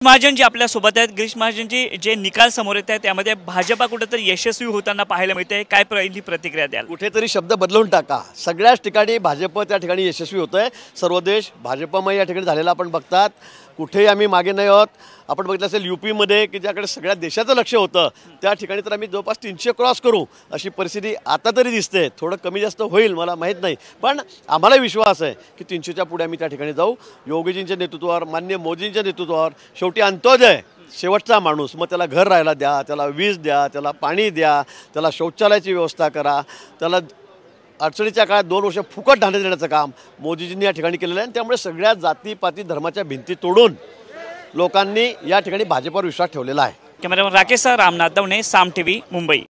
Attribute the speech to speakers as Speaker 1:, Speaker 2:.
Speaker 1: महाजन जी आपल्या सोबत आहेत, गिरीश महाजनजी, जे निकाल समोर येत आहेत त्यामध्ये भाजपा कुठेतरी यशस्वी होताना पाहायला मिळते, काय पहिली प्रतिक्रिया द्याल?
Speaker 2: कुठेतरी शब्द बदलून टाका। सगळ्याच ठिकाणी भाजप त्या ठिकाणी यशस्वी होतोय। सर्व देश भाजपमय या ठिकाणी झालेला आपण बघतात। कुठेही आम्ही मागे नाही आहोत। आपण बघितलं असेल यूपी मध्ये की ज्याकडे सगळ्या देशाचं लक्ष होतं त्या ठिकाणी तर आम्ही जवळपास 300 क्रॉस करू अशी परिस्थिती आता तरी दिसते। थोडं कमी जास्त होईल मला माहीत नाही, पण आम्हाला विश्वास आहे की 300च्या पुढे आम्ही त्या ठिकाणी जाऊ। योगीजींच्या नेतृत्वावर, माननीय मोदींच्या नेतृत्वावर। शेवटी अंत्योदय शेवटचा माणूस, मग त्याला घर राहायला द्या, त्याला वीज द्या, त्याला पाणी द्या, त्याला शौचालयाची व्यवस्था करा, त्याला अडचणीच्या काळात 2 वर्ष फुकट धान्य देण्याचं काम मोदीजींनी या ठिकाणी केलेलं आहे। त्यामुळे सगळ्या जातीपाती धर्माच्या भिंती तोडून लोकांनी या ठिकाणी भाजपवर विश्वास ठेवलेला आहे।
Speaker 1: Cameraman Rakesh Ramnath Davane, Saam TV, Mumbai.